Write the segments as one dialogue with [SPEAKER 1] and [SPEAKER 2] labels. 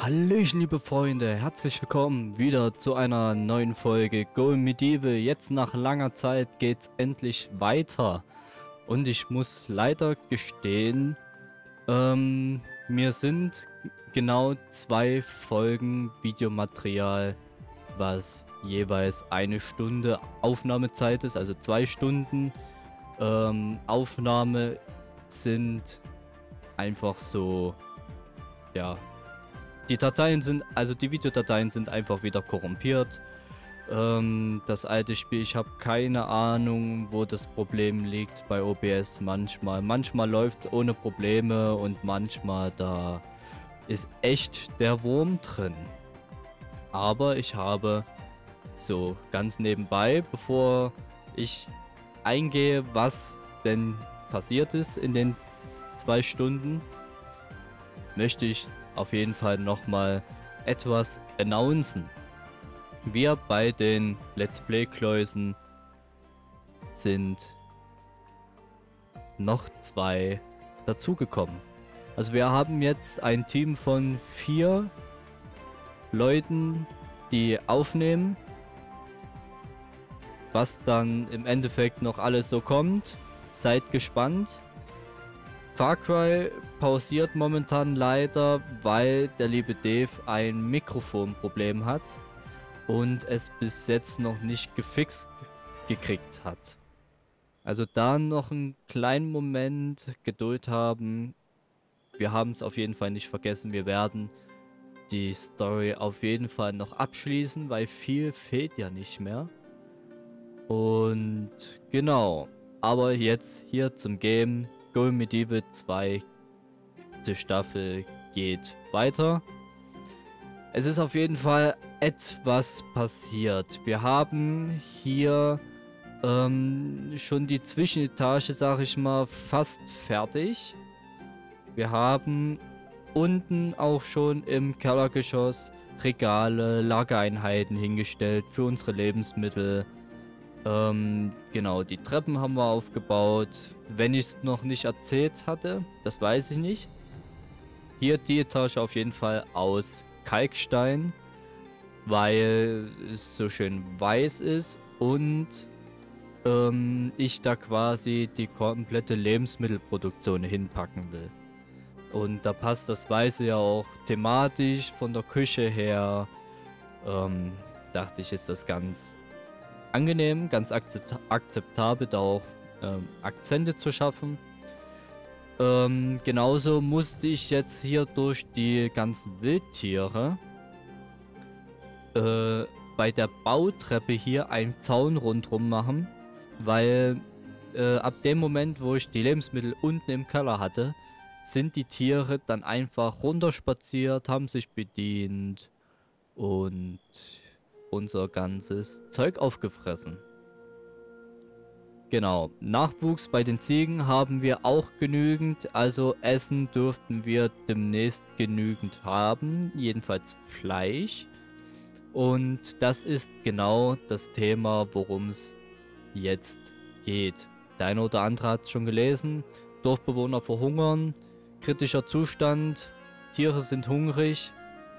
[SPEAKER 1] Hallöchen, liebe Freunde, herzlich willkommen wieder zu einer neuen Folge Go Medieval. Jetzt nach langer Zeit geht's endlich weiter. Und ich muss leider gestehen, mir sind genau 2 Folgen Videomaterial, was jeweils 1 Stunde Aufnahmezeit ist, also 2 Stunden Aufnahme sind einfach so, ja. Die Dateien sind, also die Videodateien sind einfach wieder korrumpiert. Das alte Spiel, ich habe keine Ahnung, wo das Problem liegt bei OBS manchmal. Manchmal läuft es ohne Probleme und manchmal da ist echt der Wurm drin. Aber ich habe so ganz nebenbei, bevor ich eingehe, was denn passiert ist in den 2 Stunden, möchte ich auf jeden Fall nochmal etwas announcen. Wir bei den Let's Play Kläusen sind noch 2 dazugekommen. Also wir haben jetzt ein Team von 4 Leuten, die aufnehmen. Was dann im Endeffekt noch alles so kommt, seid gespannt. Far Cry pausiert momentan leider, weil der liebe Dave ein Mikrofonproblem hat und es bis jetzt noch nicht gefixt gekriegt hat. Also da noch einen kleinen Moment Geduld haben. Wir haben es auf jeden Fall nicht vergessen. Wir werden die Story auf jeden Fall noch abschließen, weil viel fehlt ja nicht mehr. Und genau, aber jetzt hier zum Game. Go Medieval 2. Die Staffel geht weiter. Es ist auf jeden Fall etwas passiert. Wir haben hier schon die Zwischenetage, sag ich mal, fast fertig. Wir haben unten auch schon im Kellergeschoss Regale, Lagereinheiten hingestellt für unsere Lebensmittel. Genau, die Treppen haben wir aufgebaut. Wenn ich es noch nicht erzählt hatte, das weiß ich nicht. Hier die Etage auf jeden Fall aus Kalkstein, weil es so schön weiß ist und ich da quasi die komplette Lebensmittelproduktion hinpacken will. Und da passt das Weiße ja auch thematisch von der Küche her. Dachte ich, ist das ganz angenehm, ganz akzeptabel, da auch Akzente zu schaffen. Genauso musste ich jetzt hier durch die ganzen Wildtiere bei der Bautreppe hier einen Zaun rundherum machen, weil ab dem Moment, wo ich die Lebensmittel unten im Keller hatte, sind die Tiere dann einfach runterspaziert, haben sich bedient und unser ganzes Zeug aufgefressen. Genau, Nachwuchs bei den Ziegen haben wir auch genügend, also Essen dürften wir demnächst genügend haben, jedenfalls Fleisch. Und das ist genau das Thema, worum es jetzt geht. Der eine oder andere hat es schon gelesen, Dorfbewohner verhungern, kritischer Zustand, Tiere sind hungrig.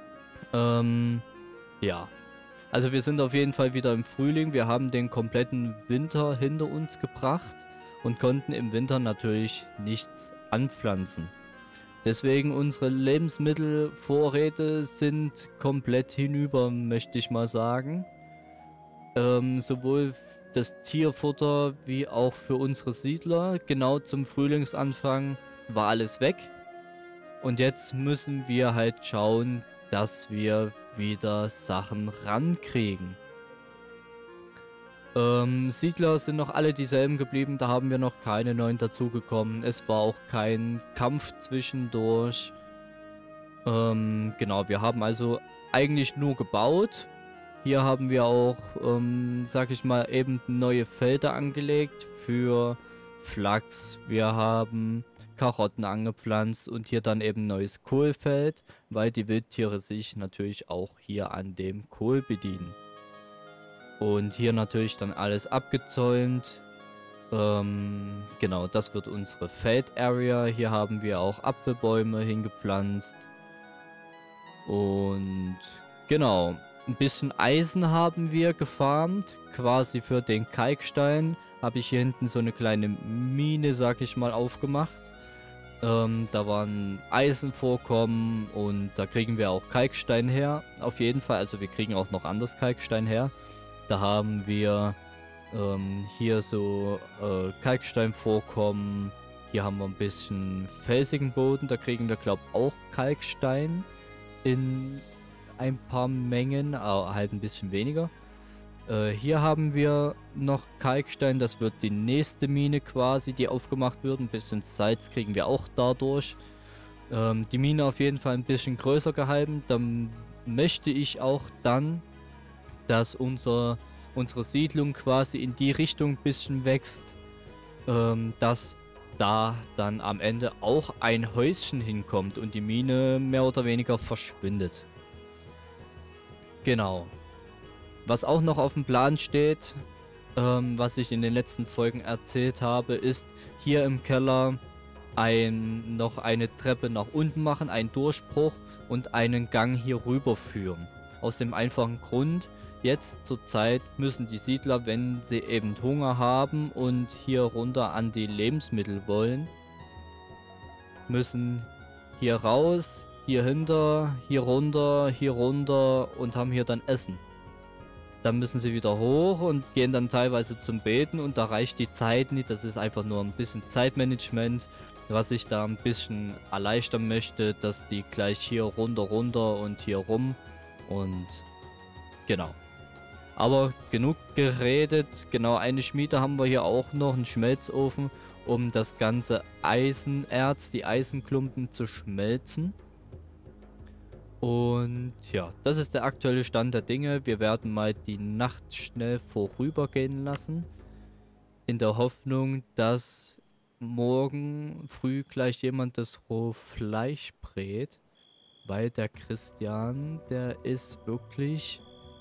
[SPEAKER 1] Ja. Also wir sind auf jeden Fall wieder im Frühling. Wir haben den kompletten Winter hinter uns gebracht und konnten im Winter natürlich nichts anpflanzen. Deswegen unsere Lebensmittelvorräte sind komplett hinüber, möchte ich mal sagen. Sowohl das Tierfutter wie auch für unsere Siedler. Genau zum Frühlingsanfang war alles weg. Und jetzt müssen wir halt schauen, dass wir wieder Sachen rankriegen. Siedler sind noch alle dieselben geblieben, da haben wir noch keine neuen dazugekommen. Es war auch kein Kampf zwischendurch. Genau, wir haben also eigentlich nur gebaut. Hier haben wir auch, sag ich mal, eben neue Felder angelegt für Flachs. Wir haben Karotten angepflanzt und hier dann eben neues Kohlfeld, weil die Wildtiere sich natürlich auch hier an dem Kohl bedienen. Und hier natürlich dann alles abgezäunt. Genau, das wird unsere Feld-Area. Hier haben wir auch Apfelbäume hingepflanzt. Und genau, ein bisschen Eisen haben wir gefarmt, quasi für den Kalkstein. Habe ich hier hinten so eine kleine Mine, sag ich mal, aufgemacht. Da waren Eisenvorkommen und da kriegen wir auch Kalkstein her. Auf jeden Fall, also wir kriegen auch noch anders Kalkstein her. Da haben wir hier so Kalksteinvorkommen. Hier haben wir ein bisschen felsigen Boden. Da kriegen wir, glaube ich, auch Kalkstein in ein paar Mengen, aber halt ein bisschen weniger. Hier haben wir noch Kalkstein. Das wird die nächste Mine quasi, die aufgemacht wird. Ein bisschen Salz kriegen wir auch dadurch. Die Mine auf jeden Fall ein bisschen größer gehalten. Dann möchte ich auch dann, dass unsere Siedlung quasi in die Richtung ein bisschen wächst, dass da dann am Ende auch ein Häuschen hinkommt und die Mine mehr oder weniger verschwindet. Genau. Was auch noch auf dem Plan steht, was ich in den letzten Folgen erzählt habe, ist hier im Keller noch eine Treppe nach unten machen, einen Durchbruch und einen Gang hier rüber führen. Aus dem einfachen Grund, jetzt zur Zeit müssen die Siedler, wenn sie eben Hunger haben und hier runter an die Lebensmittel wollen, müssen hier raus, hier hinter, hier runter und haben hier dann Essen. Dann müssen sie wieder hoch und gehen dann teilweise zum Beten und da reicht die Zeit nicht. Das ist einfach nur ein bisschen Zeitmanagement, was ich da ein bisschen erleichtern möchte, dass die gleich hier runter und hier rum und genau. Aber genug geredet. Genau, eine Schmiede haben wir hier auch noch, einen Schmelzofen, um das ganze Eisenerz, die Eisenklumpen zu schmelzen. Und ja, das ist der aktuelle Stand der Dinge. Wir werden mal die Nacht schnell vorübergehen lassen. In der Hoffnung, dass morgen früh gleich jemand das rohe Fleisch brät. Weil der Christian, der ist wirklich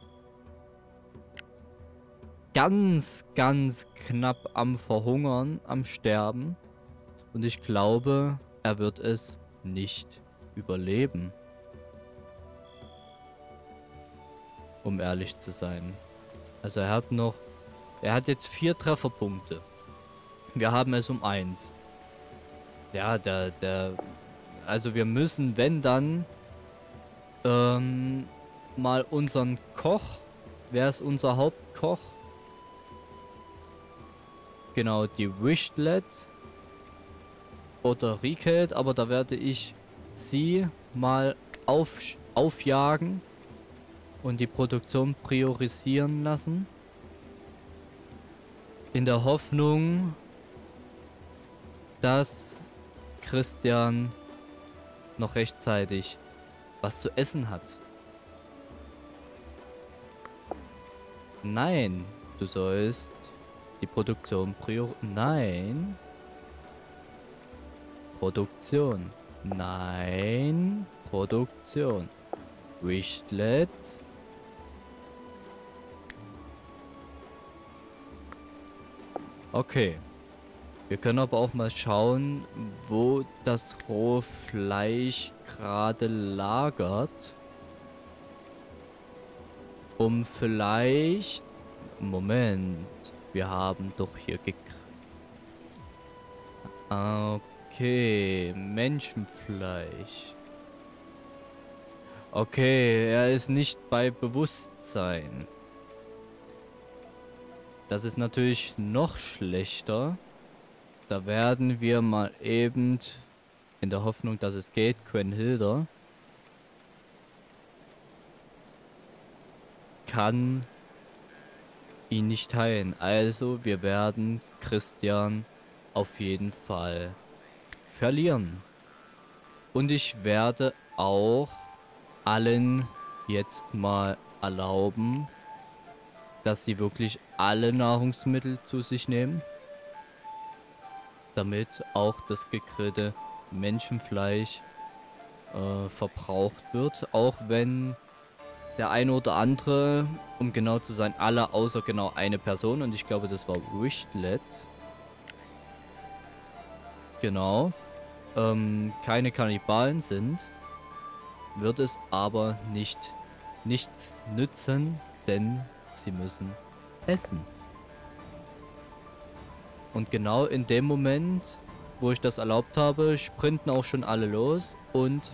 [SPEAKER 1] ganz, ganz knapp am Verhungern, am Sterben. Und ich glaube, er wird es nicht überleben. Um ehrlich zu sein. Also er hat jetzt 4 Trefferpunkte. Wir haben es um 1. Ja, also wir müssen, wenn dann, mal unseren Koch. Wer ist unser Hauptkoch? Genau, die Wishlet oder Riket, aber da werde ich sie mal aufjagen und die Produktion priorisieren lassen. In der Hoffnung, dass Christian noch rechtzeitig was zu essen hat. Nein, du sollst die Produktion Nein. Produktion. Nein. Produktion. Wishlet. Okay. Wir können aber auch mal schauen, wo das rohe Fleisch gerade lagert. Um vielleicht... Moment. Wir haben doch hier okay. Menschenfleisch. Okay, er ist nicht bei Bewusstsein. Das ist natürlich noch schlechter. Da werden wir mal eben, in der Hoffnung, dass es geht, Quenhilda kann ihn nicht heilen. Also wir werden Christian auf jeden Fall verlieren. Und ich werde auch allen jetzt mal erlauben, dass sie wirklich alle Nahrungsmittel zu sich nehmen, damit auch das gegrillte Menschenfleisch verbraucht wird. Auch wenn der eine oder andere, um genau zu sein, alle außer genau eine Person, und ich glaube, das war Wishlet. Genau. Keine Kannibalen sind. wird es aber nichts nützen, denn sie müssen essen. Und genau in dem Moment, wo ich das erlaubt habe, sprinten auch schon alle los und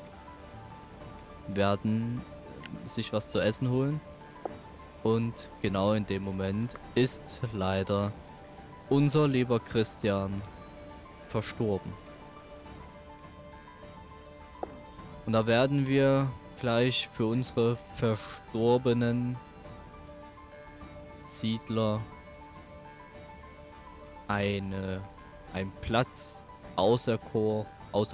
[SPEAKER 1] werden sich was zu essen holen. Und genau in dem Moment ist leider unser lieber Christian verstorben. Und da werden wir gleich für unsere verstorbenen Siedler einen Platz auserkoren.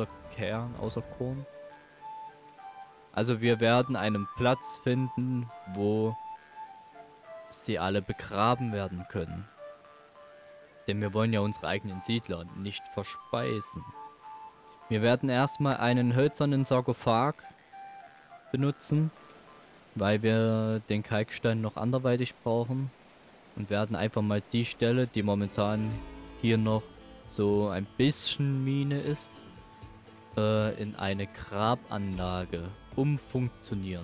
[SPEAKER 1] Also wir werden einen Platz finden, wo sie alle begraben werden können. Denn wir wollen ja unsere eigenen Siedler nicht verspeisen. Wir werden erstmal einen hölzernen Sarkophag benutzen, weil wir den Kalkstein noch anderweitig brauchen. Und werden einfach mal die Stelle, die momentan hier noch so ein bisschen Mine ist, in eine Grabanlage umfunktionieren.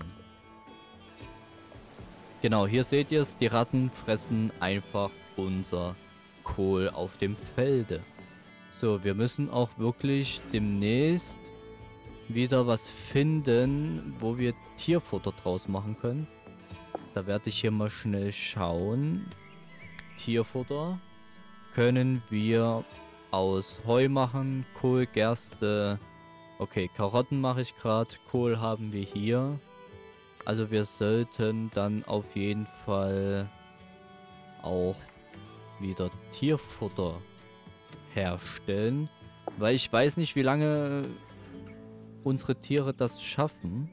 [SPEAKER 1] Genau, hier seht ihr es, die Ratten fressen einfach unser Kohl auf dem Felde. So, wir müssen auch wirklich demnächst wieder was finden, wo wir Tierfutter draus machen können. Da werde ich hier mal schnell schauen. Tierfutter können wir aus Heu machen, Kohl, Gerste. Okay, Karotten mache ich gerade, Kohl haben wir hier. Also wir sollten dann auf jeden Fall auch wieder Tierfutter herstellen. Weil ich weiß nicht, wie lange unsere Tiere das schaffen.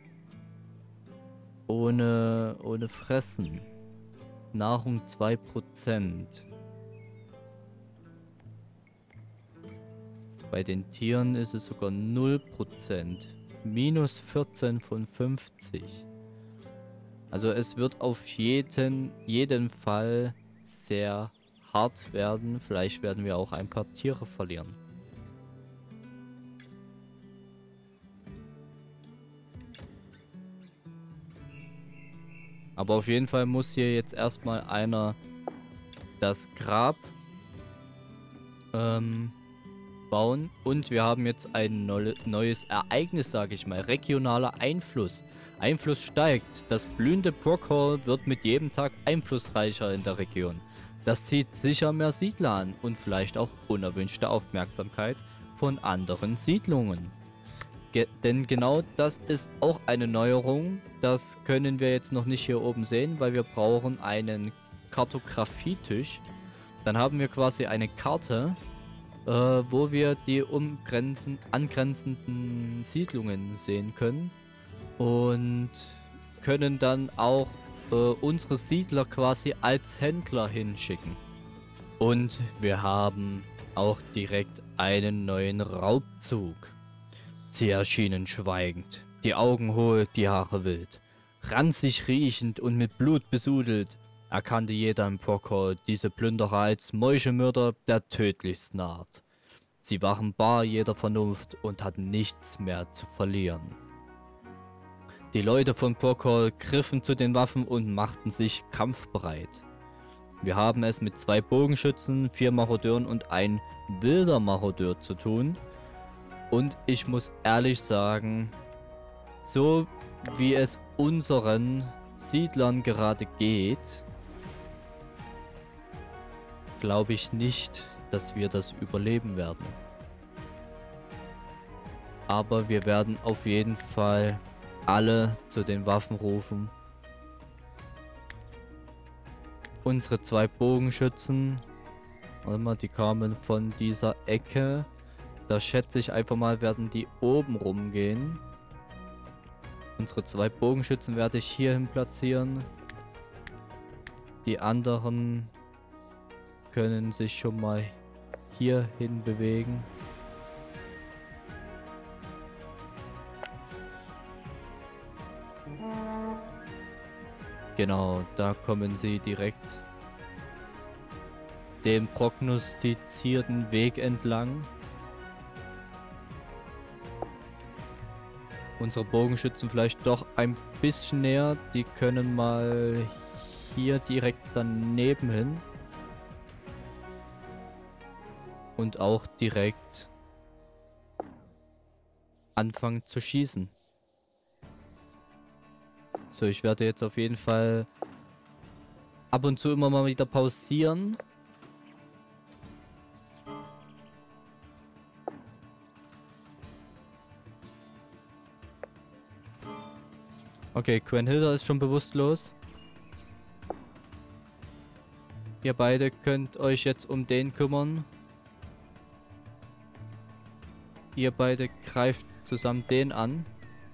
[SPEAKER 1] Ohne Fressen. Nahrung 2%. Bei den Tieren ist es sogar 0%. Minus 14 von 50. Also es wird auf jeden Fall sehr hart werden. Vielleicht werden wir auch ein paar Tiere verlieren. Aber auf jeden Fall muss hier jetzt erstmal einer das Grab bauen. Und wir haben jetzt ein neues Ereignis, sage ich mal. Regionaler Einfluss. Einfluss steigt. Das blühende Brockhall wird mit jedem Tag einflussreicher in der Region. Das zieht sicher mehr Siedler an und vielleicht auch unerwünschte Aufmerksamkeit von anderen Siedlungen. Denn genau das ist auch eine Neuerung. Das können wir jetzt noch nicht hier oben sehen, weil wir brauchen einen Kartografietisch. Dann haben wir quasi eine Karte, wo wir die angrenzenden Siedlungen sehen können. Und können dann auch unsere Siedler quasi als Händler hinschicken. Und wir haben auch direkt einen neuen Raubzug. Sie erschienen schweigend, die Augen hohl, die Haare wild. Ranzig riechend und mit Blut besudelt, erkannte jeder im Brockhall diese Plünderer als Mäuschemörder der tödlichsten Art. Sie waren bar jeder Vernunft und hatten nichts mehr zu verlieren. Die Leute von Brockhall griffen zu den Waffen und machten sich kampfbereit. Wir haben es mit 2 Bogenschützen, 4 Marodeuren und 1 wilder Marodeur zu tun. Und ich muss ehrlich sagen, so wie es unseren Siedlern gerade geht, glaube ich nicht, dass wir das überleben werden. Aber wir werden auf jeden Fall alle zu den Waffen rufen. Unsere 2 Bogenschützen, warte mal, die kamen von dieser Ecke. Da schätze ich einfach mal, werden die oben rumgehen. Unsere 2 Bogenschützen werde ich hierhin platzieren. Die anderen können sich schon mal hierhin bewegen. Genau, da kommen sie direkt den prognostizierten Weg entlang. unsere Bogenschützen vielleicht doch ein bisschen näher. Die können mal hier direkt daneben hin. Und auch direkt anfangen zu schießen. So, ich werde jetzt auf jeden Fall ab und zu immer mal wieder pausieren. Okay, Quenhilda ist schon bewusstlos. Ihr beide könnt euch jetzt um den kümmern. Ihr beide greift zusammen den an.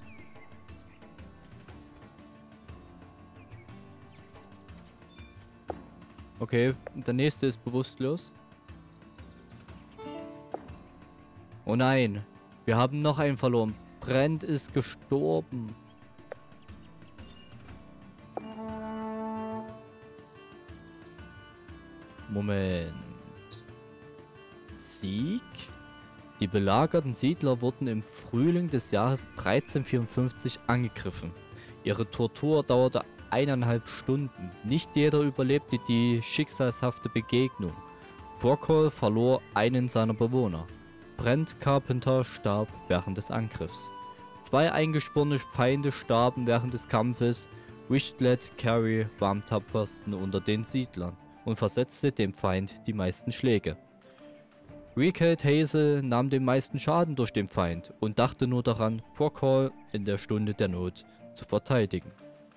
[SPEAKER 1] Okay, der nächste ist bewusstlos. Oh nein, wir haben noch einen verloren. Brent ist gestorben. Moment. Sieg? Die belagerten Siedler wurden im Frühling des Jahres 1354 angegriffen. Ihre Tortur dauerte 1,5 Stunden. Nicht jeder überlebte die schicksalshafte Begegnung. Brockhall verlor einen seiner Bewohner. Brent Carpenter starb während des Angriffs. 2 eingeschworene Feinde starben während des Kampfes. Wishlet Carey war am tapfersten unter den Siedlern und versetzte dem Feind die meisten Schläge. Rickard Hazel nahm den meisten Schaden durch den Feind und dachte nur daran, Brockhall in der Stunde der Not zu verteidigen.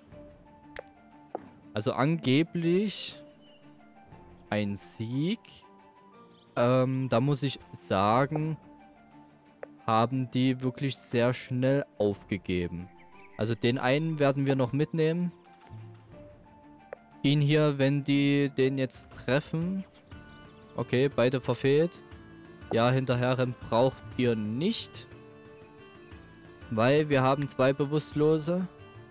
[SPEAKER 1] Also angeblich ein Sieg. Da muss ich sagen, haben die wirklich sehr schnell aufgegeben. Also den einen werden wir noch mitnehmen. Ihn hier, wenn die den jetzt treffen. Okay, beide verfehlt. Ja, hinterherrennen braucht ihr nicht. Weil wir haben 2 Bewusstlose.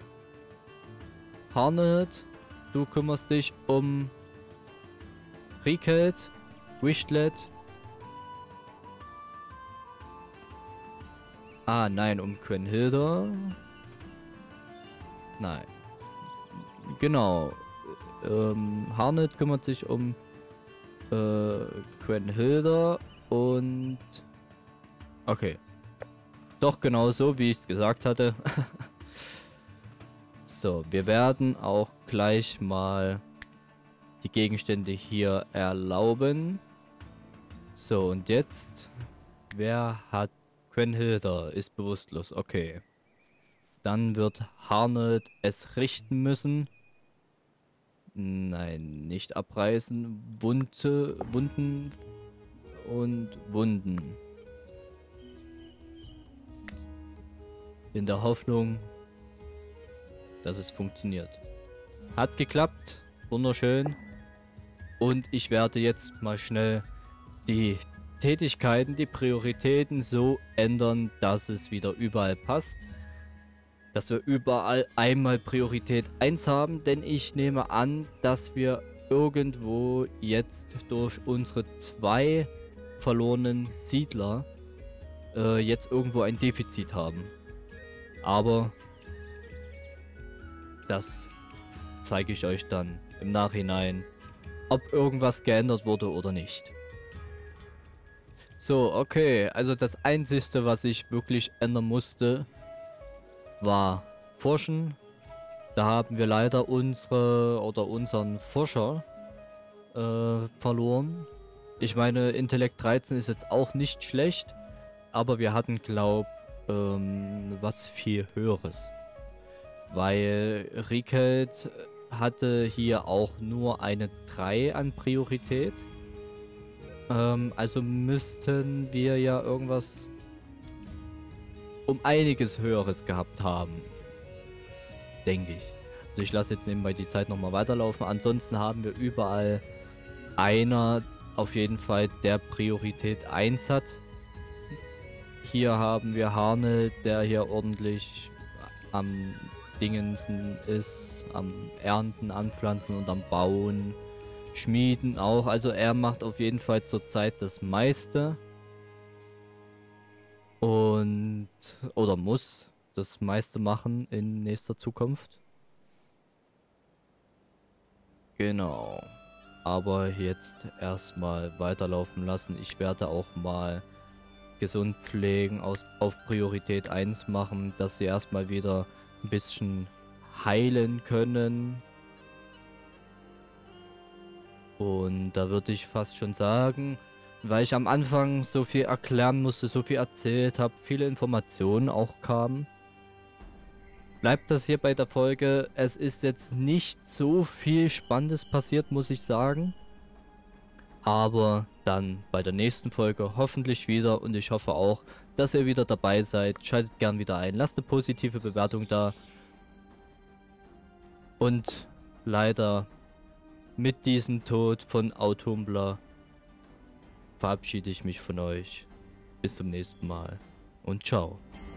[SPEAKER 1] Harnet, du kümmerst dich um Rickard, Wishlet. Ah, nein, um Quenhilda. Nein. Genau. Harnet kümmert sich um Quenhilda und... Okay. Doch genauso, wie ich es gesagt hatte. So, wir werden auch gleich mal die Gegenstände hier erlauben. So, und jetzt... Wer hat... Quenhilda ist bewusstlos. Okay. Dann wird Harnet es richten müssen. Nein, nicht abreißen. Wunden und Wunden. In der Hoffnung, dass es funktioniert. Hat geklappt. Wunderschön. Und ich werde jetzt mal schnell die Tätigkeiten, die Prioritäten so ändern, dass es wieder überall passt. Dass wir überall einmal Priorität 1 haben, denn ich nehme an, dass wir irgendwo jetzt durch unsere 2 verlorenen Siedler jetzt irgendwo ein Defizit haben. Aber das zeige ich euch dann im Nachhinein, ob irgendwas geändert wurde oder nicht. So, okay, also das Einzige, was ich wirklich ändern musste, war Forschen. Da haben wir leider unseren Forscher verloren. Ich meine, Intellekt 13 ist jetzt auch nicht schlecht, aber wir hatten, was viel Höheres. Weil Rickard hatte hier auch nur eine 3 an Priorität. Also müssten wir ja irgendwas um einiges Höheres gehabt haben. Denke ich. Also ich lasse jetzt nebenbei die Zeit nochmal weiterlaufen. Ansonsten haben wir überall einer auf jeden Fall, der Priorität 1 hat. Hier haben wir Harne, der hier ordentlich am Dingensen ist, am Ernten, Anpflanzen und am Bauen. Schmieden auch. Also er macht auf jeden Fall zurzeit das meiste. Und... oder muss. das meiste machen in nächster Zukunft. Genau. Aber jetzt erstmal weiterlaufen lassen. Ich werde auch mal gesund pflegen auf Priorität 1 machen, dass sie erstmal wieder ein bisschen heilen können. Und da würde ich fast schon sagen, weil ich am Anfang so viel erklären musste, so viel erzählt habe, viele Informationen auch kamen, bleibt das hier bei der Folge. Es ist jetzt nicht so viel Spannendes passiert, muss ich sagen. Aber dann bei der nächsten Folge hoffentlich wieder und ich hoffe auch, dass ihr wieder dabei seid. Schaltet gern wieder ein, lasst eine positive Bewertung da. Und leider mit diesem Tod von Autumbler verabschiede ich mich von euch. Bis zum nächsten Mal und ciao.